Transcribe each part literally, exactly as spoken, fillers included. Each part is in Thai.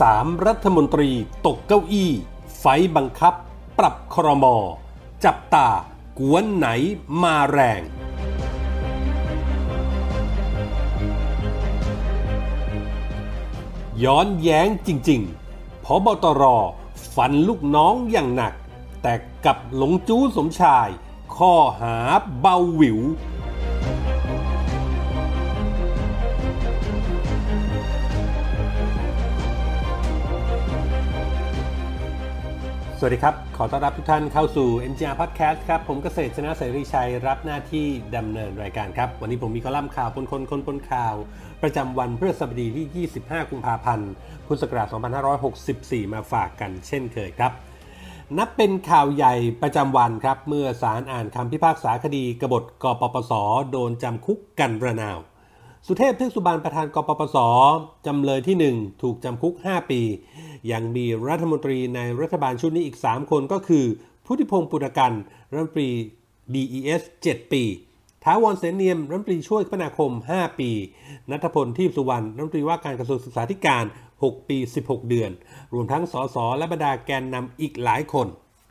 สามรัฐมนตรีตกเก้าอี้ไฟบังคับปรับครม.จับตากวนไหนมาแรงย้อนแย้งจริงๆผบตรฟันลูกน้องอย่างหนักแต่กับหลงจู้สมชายข้อหาเบาหวิวสวัสดีครับขอต้อนรับทุกท่านเข้าสู่ เอ็ม จี อาร์ Podcast ครับผมเกษตรชนะเสรีชัยรับหน้าที่ดำเนินรายการครับวันนี้ผมมีคอลัมน์ข่าวปนคนคนปนข่าวประจำวันพฤหัสบดีที่ยี่สิบห้ากุมภาพันธ์พุทธศักราชสองพันห้าร้อยหกสิบสี่มาฝากกันเช่นเคยครับนับเป็นข่าวใหญ่ประจำวันครับเมื่อศาลอ่านคำพิพากษาคดีกบฏกปปส.โดนจำคุกกันระนาวสุเทพ เทือกสุบรรณประธานกปปส.จำเลยที่หนึ่งถูกจำคุกห้าปียังมีรัฐมนตรีในรัฐบาลชุดนี้อีกสามคนก็คือพุทธิพงษ์ปุณกันรัฐมนตรี ดี อี เอส เจ็ดปีถาวรเสนเนียมรัฐมนตรีช่วยคมนาคมห้าปีณัฐพลทีพสุวรรณรัฐมนตรีว่าการกระทรวงศึกษาธิการหกปีสิบหกเดือนรวมทั้งสสและบรรดาแกนนำอีกหลายคน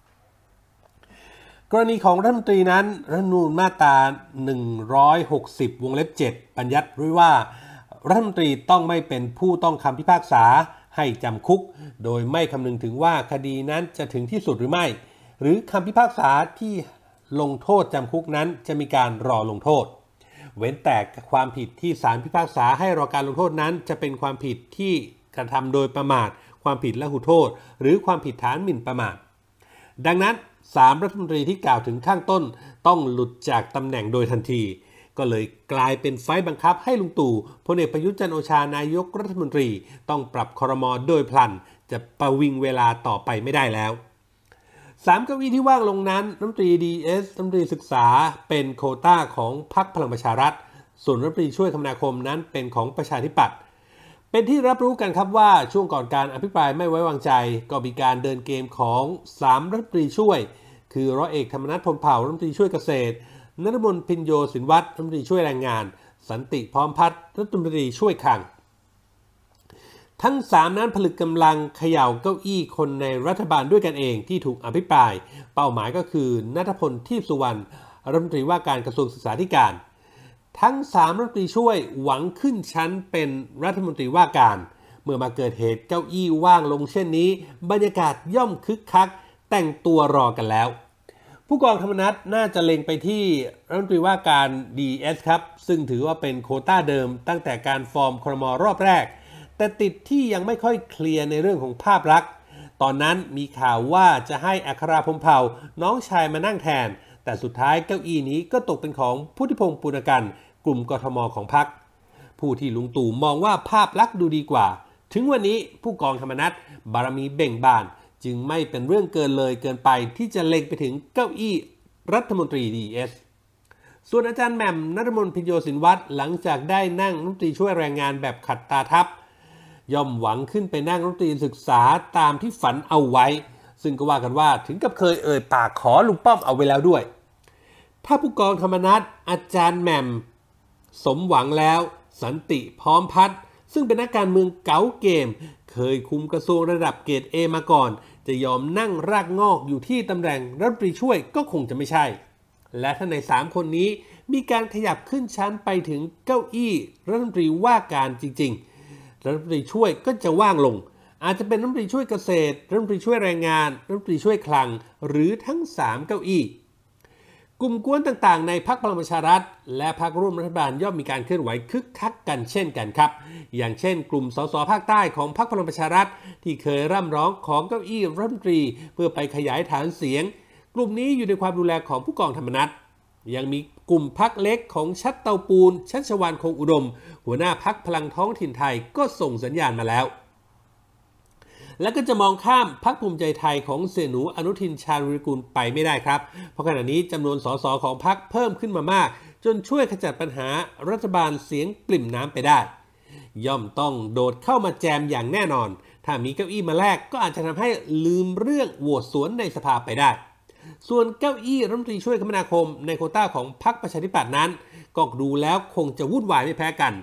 กรณีของรัฐมนตรีนั้นรัฐธรรมนูญมาตราหนึ่งร้อยหกสิบวงเล็บเจ็ดบัญญัติไว้ว่ารัฐมนตรีต้องไม่เป็นผู้ต้องคำพิพากษาให้จำคุกโดยไม่คำนึงถึงว่าคดีนั้นจะถึงที่สุดหรือไม่หรือคำพิพากษาที่ลงโทษจำคุกนั้นจะมีการรอลงโทษเว้นแต่ความผิดที่ศาลพิพากษาให้รอการลงโทษนั้นจะเป็นความผิดที่กระทำโดยประมาทความผิดละหุโทษหรือความผิดฐานหมิ่นประมาทดังนั้นสามรัฐมนตรีที่กล่าวถึงข้างต้นต้องหลุดจากตำแหน่งโดยทันทีก็เลยกลายเป็นไฟบังคับให้ลุงตู่พลเอกประยุทธ์จันทร์โอชานายกรัฐมนตรีต้องปรับครม.โดยพลันจะประวิงเวลาต่อไปไม่ได้แล้วสามเก้าอี้ที่ว่างลงนั้นรัฐมนตรี ดี เอส รัฐมนตรีศึกษาเป็นโควต้าของพรรคพลังประชารัฐส่วนรัฐมนตรีช่วยคมนาคมนั้นเป็นของประชาธิปัตย์เป็นที่รับรู้กันครับว่าช่วงก่อนการอภิปรายไม่ไว้วางใจก็มีการเดินเกมของสามรัฐมนตรีช่วยคือร้อยเอกธรรมนัส พรหมเผ่ารัฐมนตรีช่วยเกษตรนฤมล พินโยสินวัตรรัฐมนตรีช่วยแรงงานสันติพร้อมพัฒน์รัฐมนตรีช่วยคลังทั้งสามนั้นผลึกกำลังเขย่าเก้าอี้คนในรัฐบาลด้วยกันเองที่ถูกอภิปรายเป้าหมายก็คือณัฐพลทีพสุวรรณรัฐมนตรีว่าการกระทรวงศึกษาธิการทั้งสามรัฐมนตรีช่วยหวังขึ้นชั้นเป็นรัฐมนตรีว่าการเมื่อมาเกิดเหตุเก้าอี้ว่างลงเช่นนี้บรรยากาศย่อมคึกคักแต่งตัวรอกันแล้วผู้กองธรรมนัสน่าจะเล็งไปที่รัฐมนตรีว่าการ ดี เอส ครับซึ่งถือว่าเป็นโควต้าเดิมตั้งแต่การฟอร์มครม.รอบแรกแต่ติดที่ยังไม่ค่อยเคลียร์ในเรื่องของภาพลักษณ์ตอนนั้นมีข่าวว่าจะให้อัคราพรหมเผ่าน้องชายมานั่งแทนแต่สุดท้ายเก้าอี้นี้ก็ตกเป็นของพุทธิพงษ์ปุณกันกลุ่มกทม.ของพรรคผู้ที่ลุงตู่มองว่าภาพลักษณ์ดูดีกว่าถึงวันนี้ผู้กองธรรมนัสบารมีเบ่งบานจึงไม่เป็นเรื่องเกินเลยเกินไปที่จะเล็งไปถึงเก้าอี้รัฐมนตรี ดี เอส ส่วนอาจารย์แหม่มนฤมล พินโยสินวัตรหลังจากได้นั่งรัฐมนตรีช่วยแรงงานแบบขัดตาทับย่อมหวังขึ้นไปนั่งรัฐมนตรีศึกษาตามที่ฝันเอาไว้ซึ่งก็ว่ากันว่าถึงกับเคยเอ่ยปากขอลุงป้อมเอาไว้แล้วด้วยถ้าผู้กองธรรมนัสอาจารย์แหม่มสมหวังแล้วสันติพร้อมพัฒน์ซึ่งเป็นนักการเมืองเก๋าเกมเคยคุมกระทรวงระดับเกรด เอ มาก่อนจะยอมนั่งรากงอกอยู่ที่ตำแหน่งรัฐมนตรีช่วยก็คงจะไม่ใช่และถ้าในสามคนนี้มีการขยับขึ้นชั้นไปถึงเก้าอี้รัฐมนตรีว่าการจริงๆรัฐมนตรีช่วยก็จะว่างลงอาจจะเป็นรัฐมนตรีช่วยเกษตรรัฐมนตรีช่วยแรงงานรัฐมนตรีช่วยคลังหรือทั้งสามเก้าอี้กลุ่มกวนต่างๆในพรรคพลังประชารัฐและพรรคร่วมรัฐบาลย่อมมีการเคลื่อนไหวคึกคักกันเช่นกันครับอย่างเช่นกลุ่มสสภาคใต้ของพรรคพลังประชารัฐที่เคยร่ำร้องของเก้าอี้รัฐมนตรีเพื่อไปขยายฐานเสียงกลุ่มนี้อยู่ในความดูแลของผู้กองธรรมนัสยังมีกลุ่มพรรคเล็กของชัดเตาปูนชัชวาลคงอุดมหัวหน้าพรรคพลังท้องถิ่นไทยก็ส่งสัญญาณมาแล้วและก็จะมองข้ามพรรคภูมิใจไทยของเสี่ยหนูอนุทินชาญวิรุฬกุลไปไม่ได้ครับเพราะขณะนี้จำนวนสสของพรรคเพิ่มขึ้นมามากจนช่วยขจัดปัญหารัฐบาลเสียงปริ่มน้ำไปได้ย่อมต้องโดดเข้ามาแจมอย่างแน่นอนถ้ามีเก้าอี้มาแลกก็อาจจะทำให้ลืมเรื่องโหวตสวนในสภาไปได้ส่วนเก้าอี้รัฐมนตรีช่วยคมนาคมในโควต้าของพรรคประชาธิปัตย์นั้นก็ดูแล้วคงจะวุ่นวายไม่แพ้กัน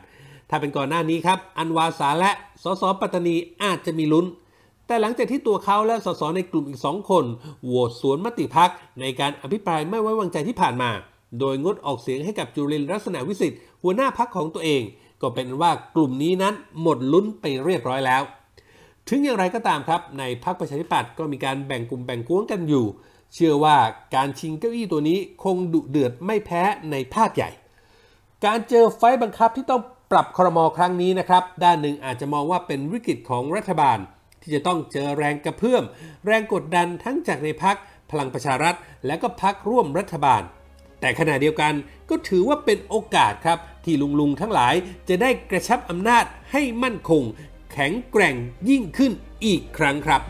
ถ้าเป็นก่อนหน้านี้ครับอันวาสาและสสปัตตานีอาจจะมีลุ้นแต่หลังจากที่ตัวเขาและสสในกลุ่มอีกสองคนโหวตสวนมติพรรคในการอภิปรายไม่ไว้วางใจที่ผ่านมาโดยงดออกเสียงให้กับจุรินทร์ลักษณะวิสิทธิ์หัวหน้าพรรคของตัวเองก็เป็นว่ากลุ่มนี้นั้นหมดลุ้นไปเรียบร้อยแล้วถึงอย่างไรก็ตามครับในพรรคประชาธิปัตย์ก็มีการแบ่งกลุ่มแบ่งกวงกันอยู่เชื่อว่าการชิงเก้าอี้ตัวนี้คงดุเดือดไม่แพ้ในภาคใหญ่การเจอไฟบังคับที่ต้องปรับครม.ครั้งนี้นะครับด้านหนึ่งอาจจะมองว่าเป็นวิกฤตของรัฐบาลที่จะต้องเจอแรงกระเพื่อมแรงกดดันทั้งจากในพรรคพลังประชารัฐและก็พรรคร่วมรัฐบาลแต่ขณะเดียวกันก็ถือว่าเป็นโอกาสครับที่ลุงๆทั้งหลายจะได้กระชับอำนาจให้มั่นคงแข็งแกร่งยิ่งขึ้นอีกครั้งครับ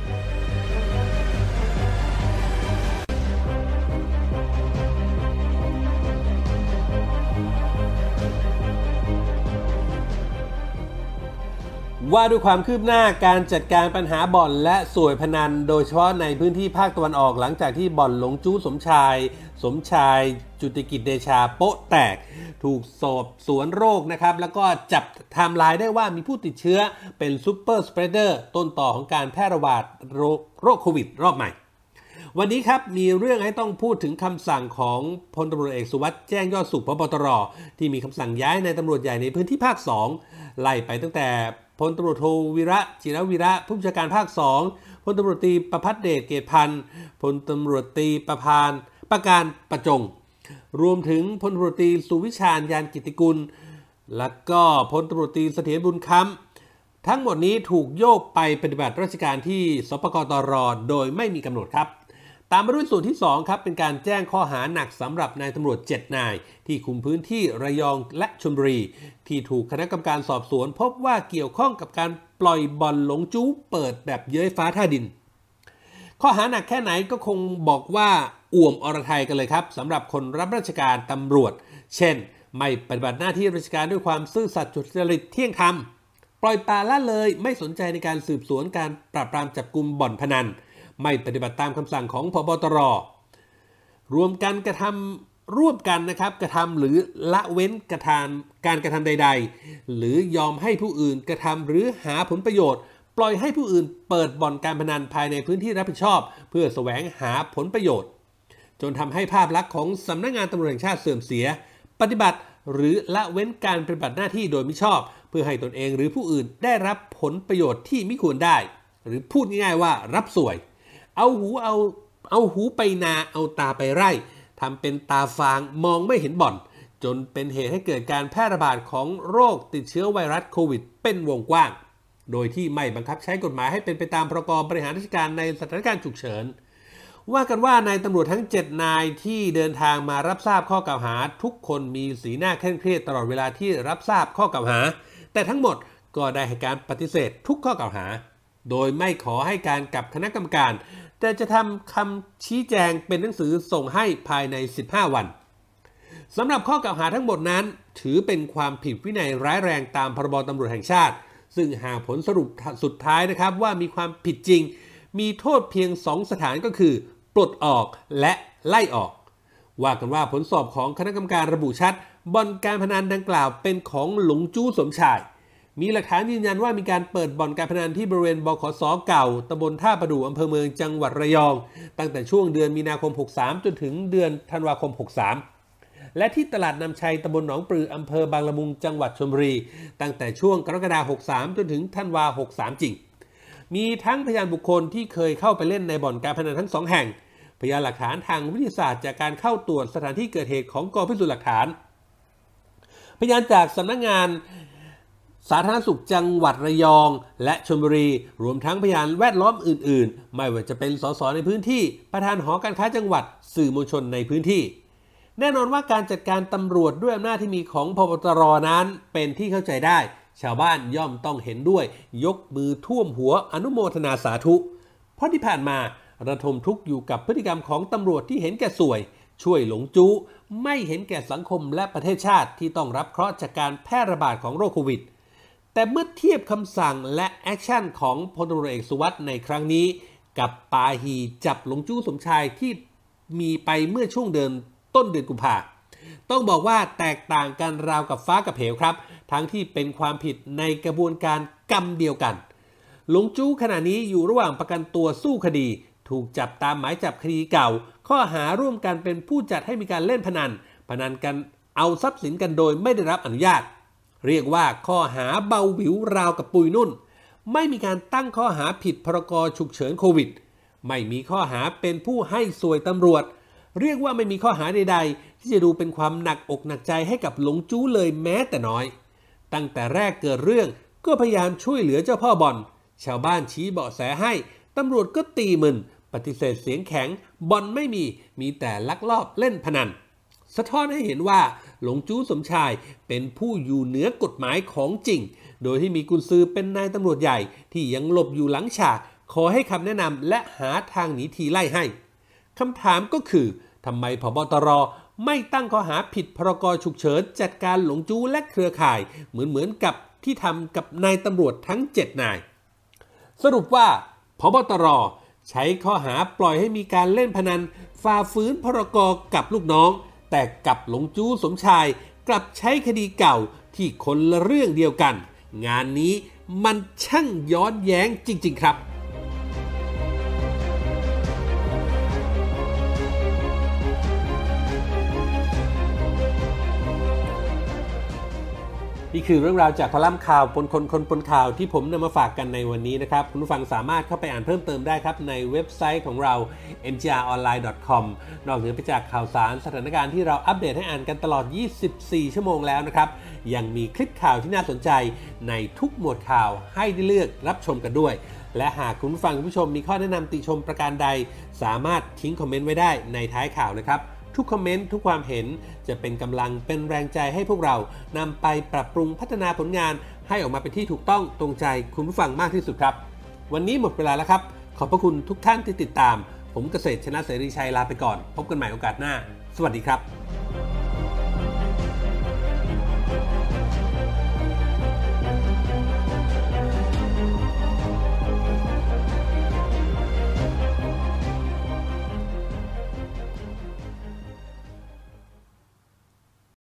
ว่าด้วยความคืบหน้าการจัดการปัญหาบ่อนและสวยพนันโดยเฉพาะในพื้นที่ภาคตะวันออกหลังจากที่บ่อนหลงจู้สมชายสมชายจุติกิจเดชาโป๊ะแตกถูกสอบสวนโรคนะครับแล้วก็จับไทม์ไลน์ได้ว่ามีผู้ติดเชื้อเป็นซูเปอร์สเปรเดอร์ต้นต่อของการแพร่ระบาดโรคโควิดรอบใหม่วันนี้ครับมีเรื่องให้ต้องพูดถึงคำสั่งของพลตำรวจเอกสุวัสด์แจ้งยอดสุข ผบ.ตร.ที่มีคำสั่งย้ายนายตำรวจใหญ่ในพื้นที่ภาคสองไล่ไปตั้งแต่พลตำรวจโทวีระจิรวีระผู้บัญชาการภาคสองพลตำรวจตรีประภัสเดชเกตพันธ์พลตำรวจตรีประพานประการประจงรวมถึงพลตำรวจตรีสุวิชาญยานกิตติกุลและก็พลตำรวจตรีเสถียรบุญค้ำทั้งหมดนี้ถูกโยกไปปฏิบัติราชการที่สปกตร.โดยไม่มีกำหนดครับตามมาด้วยส่วนที่สองครับเป็นการแจ้งข้อหาหนักสำหรับนายตำรวจเจ็ดนายที่คุมพื้นที่ระยองและชลบุรีที่ถูกคณะกรรมการสอบสวนพบว่าเกี่ยวข้องกับการปล่อยบ่อนหลงจู้เปิดแบบเย้ยฟ้าท่าดินข้อหาหนักแค่ไหนก็คงบอกว่าอ่วมอรไทยกันเลยครับสำหรับคนรับราชการตำรวจเช่นไม่ปฏิบัติหน้าที่ราชการด้วยความซื่อสัตย์สุจริตเที่ยงธรรมปล่อยปละละเลยไม่สนใจในการสืบสวนการปราบปรามจับกุมบ่อนพนันไม่ปฏิบัติตามคำสั่งของผบ.ตร.รวมกันกระทำร่วมกันนะครับกระทำหรือละเว้นกระทำการกระทำใดๆหรือยอมให้ผู้อื่นกระทำหรือหาผลประโยชน์ปล่อยให้ผู้อื่นเปิดบ่อนการพนันภายในพื้นที่รับผิดชอบเพื่อแสวงหาผลประโยชน์จนทำให้ภาพลักษณ์ของสำนักงานตำรวจแห่งชาติเสื่อมเสียปฏิบัติหรือละเว้นการปฏิบัติหน้าที่โดยมิชอบเพื่อให้ตนเองหรือผู้อื่นได้รับผลประโยชน์ที่ไม่ควรได้หรือพูดง่ายๆว่ารับสวยเอาหูเอาเอาหูไปนาเอาตาไปไร่ทำเป็นตาฟางมองไม่เห็นบ่อนจนเป็นเหตุให้เกิดการแพร่ระบาดของโรคติดเชื้อไวรัสโควิดเป็นวงกว้างโดยที่ไม่บังคับใช้กฎหมายให้เป็นไปตามพรบบริหารราชการในสถานการณ์ฉุกเฉินว่ากันว่านายตำรวจทั้งเจ็ดนายที่เดินทางมารับทราบข้อกล่าวหาทุกคนมีสีหน้าเคร่งเครียดตลอดเวลาที่รับทราบข้อกล่าวหาแต่ทั้งหมดก็ได้ให้การปฏิเสธทุกข้อกล่าวหาโดยไม่ขอให้การกับคณะกรรมการแต่จะทำคำชี้แจงเป็นหนังสือส่งให้ภายในสิบห้าวันสำหรับข้อกล่าวหาทั้งหมดนั้นถือเป็นความผิดวินัยร้ายแรงตามพรบตำรวจแห่งชาติซึ่งหากผลสรุปสุดท้ายนะครับว่ามีความผิดจริงมีโทษเพียงสองสถานก็คือปลดออกและไล่ออกว่ากันว่าผลสอบของคณะกรรมการระบุชัดบ่อนการพนันดังกล่าวเป็นของหลงจู้สมชายมีหลักฐานยืนยันว่ามีการเปิดบ่อนการพนันที่บริเวณบขส.เก่าตำบลท่าประดู่อำเภอเมืองจังหวัดระยองตั้งแต่ช่วงเดือนมีนาคมหกสามจนถึงเดือนธันวาคมหกสามและที่ตลาดนำชัยตำบลหนองปลืออำเภอบางละมุงจังหวัดชลบุรีตั้งแต่ช่วงกรกฎาคมหกสามจนถึงธันวาคมหกสามจริงมีทั้งพยานบุคคลที่เคยเข้าไปเล่นในบ่อนการพนันทั้งสองแห่งพยานหลักฐานทางวิทยาศาสตร์จากการเข้าตรวจสถานที่เกิดเหตุของกองพิสูจน์หลักฐานพยานจากสำนักงานสาธารณสุขจังหวัดระยองและชลบุรีรวมทั้งพยานแวดล้อมอื่นๆไม่ว่าจะเป็นสสในพื้นที่ประธานหอการค้าจังหวัดสื่อมวลชนในพื้นที่แน่นอนว่าการจัดการตำรวจด้วยอำนาจที่มีของผบ.ตร.นั้นเป็นที่เข้าใจได้ชาวบ้านย่อมต้องเห็นด้วยยกมือท่วมหัวอนุโมทนาสาธุเพราะที่ผ่านมาระทมทุกข์อยู่กับพฤติกรรมของตำรวจที่เห็นแก่สวยช่วยหลงจู้ไม่เห็นแก่สังคมและประเทศชาติที่ต้องรับเคราะห์จากการแพร่ระบาดของโรคโควิดแต่เมื่อเทียบคำสั่งและแอคชั่นของพลตำรวจเอกสุวัสด์ในครั้งนี้กับปาหีจับหลงจู้สมชายที่มีไปเมื่อช่วงเดือนต้นเดือนกุมภาพันธ์ต้องบอกว่าแตกต่างกันราวกับฟ้ากับเหวครับทั้งที่เป็นความผิดในกระบวนการกรรมเดียวกันหลงจู้ขณะนี้อยู่ระหว่างประกันตัวสู้คดีถูกจับตามหมายจับคดีเก่าข้อหาร่วมกันเป็นผู้จัดให้มีการเล่นพนันพนันกันเอาทรัพย์สินกันโดยไม่ได้รับอนุญาตเรียกว่าข้อหาเบาหวิวราวกับปุยนุ่นไม่มีการตั้งข้อหาผิดพรกฉุกเฉินโควิดไม่มีข้อหาเป็นผู้ให้สวยตำรวจเรียกว่าไม่มีข้อหาใดๆที่จะดูเป็นความหนักอกหนักใจให้กับหลงจู้เลยแม้แต่น้อยตั้งแต่แรกเกิดเรื่องก็พยายามช่วยเหลือเจ้าพ่อบอลชาวบ้านชี้เบาะแสให้ตำรวจก็ตีมึนปฏิเสธเสียงแข็งบอลไม่มีมีแต่ลักลอบเล่นพนันสะท้อนให้เห็นว่าหลงจู้สมชายเป็นผู้อยู่เหนือกฎหมายของจริงโดยที่มีกุญซือเป็นนายตำรวจใหญ่ที่ยังหลบอยู่หลังฉากขอให้คำแนะนำและหาทางหนีทีไล่ให้คำถามก็คือทำไมผบ.ตร.ไม่ตั้งข้อหาผิดพรกฉุกเฉินจัดการหลงจู้และเครือข่ายเหมือนเหมือนกับที่ทำกับนายตำรวจทั้งเจ็ดนายสรุปว่าผบ.ตร.ใช้ข้อหาปล่อยให้มีการเล่นพนันฝ่าฝืนพรกกับลูกน้องแต่กับหลงจู้สมชายกลับใช้คดีเก่าที่คนละเรื่องเดียวกันงานนี้มันช่างย้อนแย้งจริงๆครับนี่คือเรื่องราวจากคอลัมน์ข่าวปนคนคนปนข่าวที่ผมนำมาฝากกันในวันนี้นะครับคุณผู้ฟังสามารถเข้าไปอ่านเพิ่มเติมได้ครับในเว็บไซต์ของเรา เอ็ม จี อาร์ ออนไลน์ ดอท คอม นอกเหนือไปจากข่าวสารสถานการณ์ที่เราอัปเดตให้อ่านกันตลอดยี่สิบสี่ชั่วโมงแล้วนะครับยังมีคลิปข่าวที่น่าสนใจในทุกหมวดข่าวให้ได้เลือกรับชมกันด้วยและหากคุณผู้ฟังคุณผู้ชมมีข้อแนะนำติชมประการใดสามารถทิ้งคอมเมนต์ไว้ได้ในท้ายข่าวนะครับทุกคอมเมนต์ทุกความเห็นจะเป็นกำลังเป็นแรงใจให้พวกเรานำไปปรับปรุงพัฒนาผลงานให้ออกมาเป็นที่ถูกต้องตรงใจคุณผู้ฟังมากที่สุดครับวันนี้หมดเวลาแล้วครับขอบพระคุณทุกท่านที่ติดตามผมเกษตรชนะเสรีชัยลาไปก่อนพบกันใหม่โอกาสหน้าสวัสดีครับ